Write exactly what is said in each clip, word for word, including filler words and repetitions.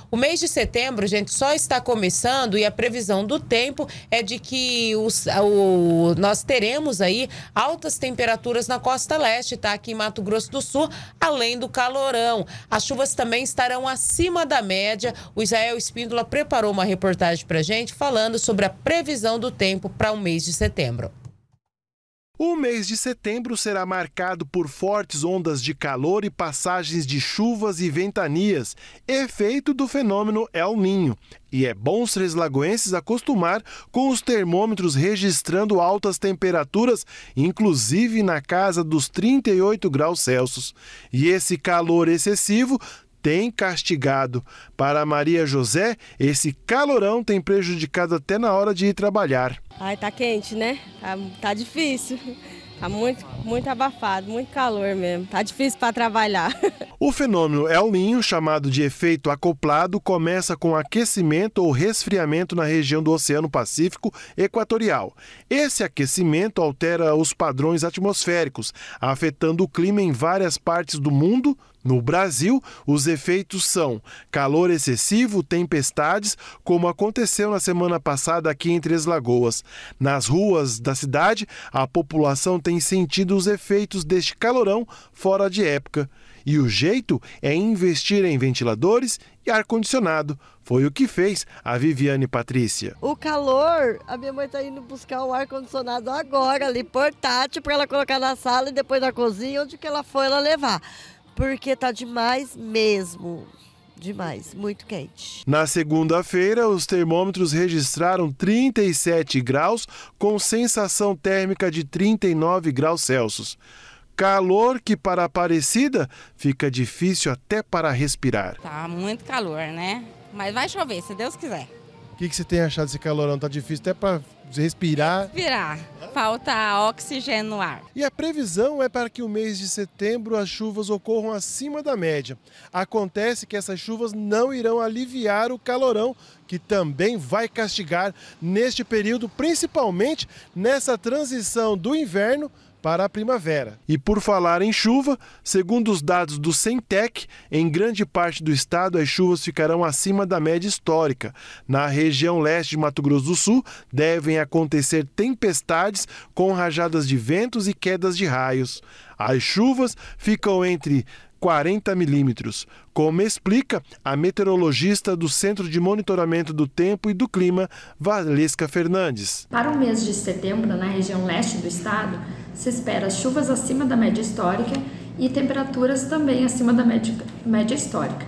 O mês de setembro, gente, só está começando e a previsão do tempo é de que os, o, nós teremos aí altas temperaturas na costa leste, tá? Aqui em Mato Grosso do Sul, além do calorão. As chuvas também estarão acima da média. O Israel Espíndola preparou uma reportagem pra gente falando sobre a previsão do tempo para o mês de setembro. O mês de setembro será marcado por fortes ondas de calor e passagens de chuvas e ventanias, efeito do fenômeno El Niño. E é bom os três lagoenses acostumar com os termômetros registrando altas temperaturas, inclusive na casa dos trinta e oito graus Celsius. E esse calor excessivo tem castigado. Para Maria José, esse calorão tem prejudicado até na hora de ir trabalhar. Ai, tá quente, né? Tá, tá difícil. Tá muito, muito abafado, muito calor mesmo. Tá difícil para trabalhar. O fenômeno El Niño, chamado de efeito acoplado, começa com aquecimento ou resfriamento na região do Oceano Pacífico Equatorial. Esse aquecimento altera os padrões atmosféricos, afetando o clima em várias partes do mundo. No Brasil, os efeitos são calor excessivo, tempestades, como aconteceu na semana passada aqui em Três Lagoas. Nas ruas da cidade, a população tem sentido os efeitos deste calorão fora de época. E o jeito é investir em ventiladores e ar-condicionado. Foi o que fez a Viviane Patrícia. O calor, a minha mãe está indo buscar o ar-condicionado agora, ali, portátil, para ela colocar na sala e depois na cozinha, onde que ela for, ela levar. Porque tá demais mesmo, demais, muito quente. Na segunda-feira, os termômetros registraram trinta e sete graus, com sensação térmica de trinta e nove graus Celsius. Calor que para Aparecida fica difícil até para respirar. Tá muito calor, né? Mas vai chover, se Deus quiser. O que, que você tem achado desse calorão? Tá difícil até para respirar? Respirar. Falta oxigênio no ar. E a previsão é para que o mês de setembro as chuvas ocorram acima da média. Acontece que essas chuvas não irão aliviar o calorão, que também vai castigar neste período, principalmente nessa transição do inverno para a primavera. E por falar em chuva, segundo os dados do Centec, em grande parte do estado as chuvas ficarão acima da média histórica. Na região leste de Mato Grosso do Sul, devem acontecer tempestades com rajadas de ventos e quedas de raios. As chuvas ficam entre quarenta milímetros, como explica a meteorologista do Centro de Monitoramento do Tempo e do Clima, Valesca Fernandes. Para o mês de setembro, na região leste do estado, se espera chuvas acima da média histórica e temperaturas também acima da média, média histórica.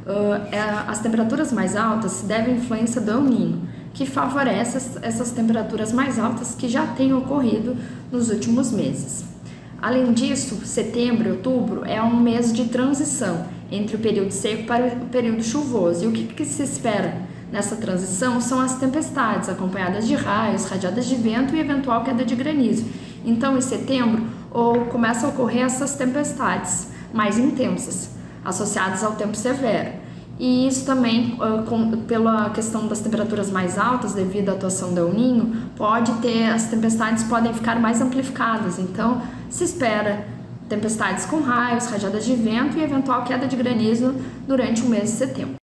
Uh, as temperaturas mais altas se devem à influência do El Niño, que favorece essas temperaturas mais altas que já têm ocorrido nos últimos meses. Além disso, setembro e outubro é um mês de transição entre o período seco para o período chuvoso. E o que, que se espera nessa transição são as tempestades, acompanhadas de raios, rajadas de vento e eventual queda de granizo. Então, em setembro, ou começam a ocorrer essas tempestades mais intensas, associadas ao tempo severo. E isso também, com, pela questão das temperaturas mais altas, devido à atuação do El Niño, pode ter, as tempestades podem ficar mais amplificadas. Então, se espera tempestades com raios, rajadas de vento e eventual queda de granizo durante o mês de setembro.